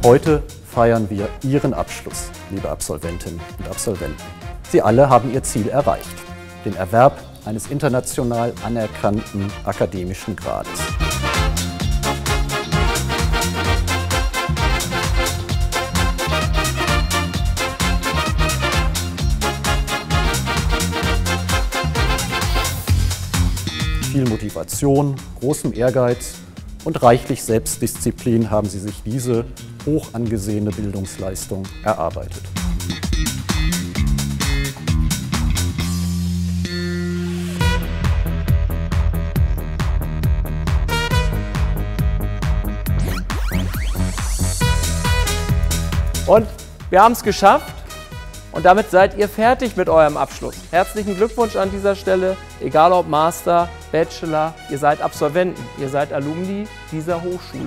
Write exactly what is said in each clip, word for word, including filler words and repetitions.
Heute feiern wir Ihren Abschluss, liebe Absolventinnen und Absolventen. Sie alle haben ihr Ziel erreicht, den Erwerb eines international anerkannten akademischen Grades. Viel Motivation, großem Ehrgeiz und reichlich Selbstdisziplin haben Sie sich diese hoch angesehene Bildungsleistung erarbeitet. Und wir haben es geschafft und damit seid ihr fertig mit eurem Abschluss. Herzlichen Glückwunsch an dieser Stelle, egal ob Master, Bachelor, ihr seid Absolventen, ihr seid Alumni dieser Hochschule.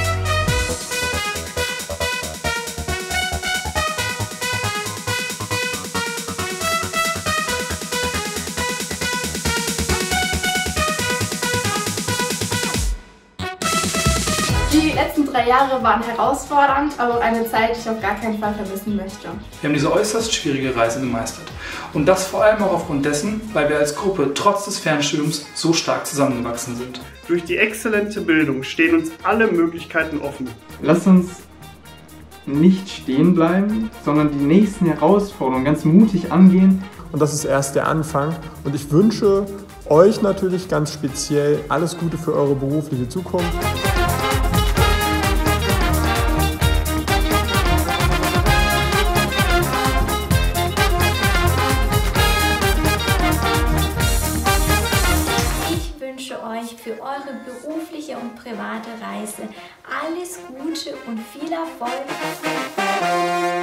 Die letzten drei Jahre waren herausfordernd, aber auch eine Zeit, die ich auf gar keinen Fall vermissen möchte. Wir haben diese äußerst schwierige Reise gemeistert. Und das vor allem auch aufgrund dessen, weil wir als Gruppe trotz des Fernstudiums so stark zusammengewachsen sind. Durch die exzellente Bildung stehen uns alle Möglichkeiten offen. Lasst uns nicht stehen bleiben, sondern die nächsten Herausforderungen ganz mutig angehen. Und das ist erst der Anfang. Und ich wünsche euch natürlich ganz speziell alles Gute für eure berufliche Zukunft. Ich wünsche euch für eure berufliche und private Reise alles Gute und viel Erfolg.